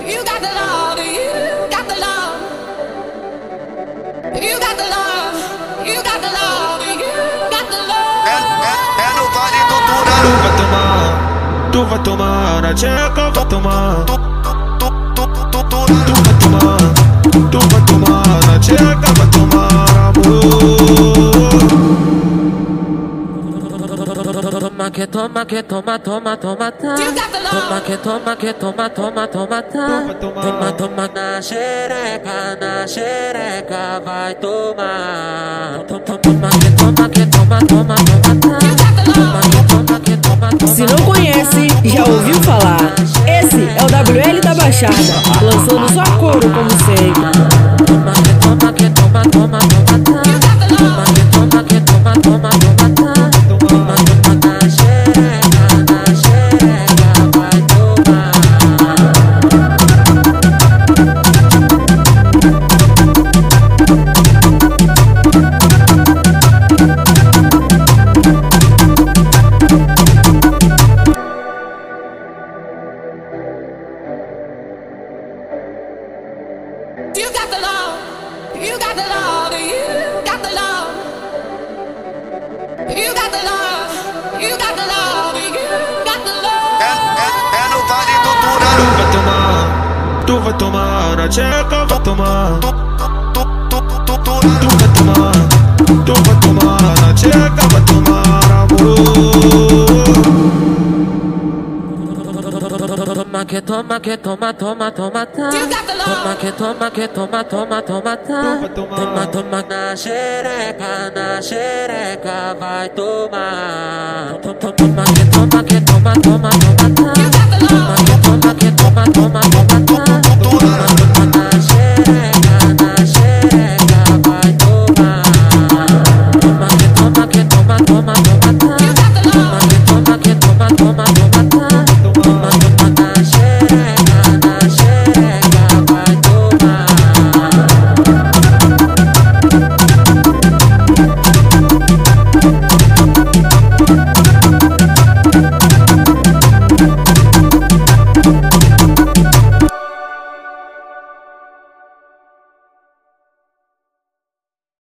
You got the love, you got the love. You got the love, you got the love, you got the love. É no Vale do Turão. Tu vai tomar na tcheca, vai tomar. Tu vai tomar na tcheca, vai tomar amor. Toma que toma que toma toma toma tá. Toma que toma que toma toma toma tá. Toma toma na xereca vai tomar. Toma que toma que toma toma toma tá. Toma que toma que toma toma. Se não conhece, já ouviu falar. Esse é o WL da Baixada, lançando só couro como sempre. Toma que toma que toma toma toma tá. Toma que toma que toma toma toma tá. Toma toma na xereca vai tomar. You got the love, you got the love, you got the love. You got the love, you got the love, you got the love. É no Vale do Turão. Tu vai tomar na tcheca, vai tomar. Tu vai tomar na tcheca, vai tomar amor. Toma que toma que toma toma toma tá. Toma que toma que toma toma toma tá. Toma toma na xereca vai tomar. Toma que toma que toma toma toma tá.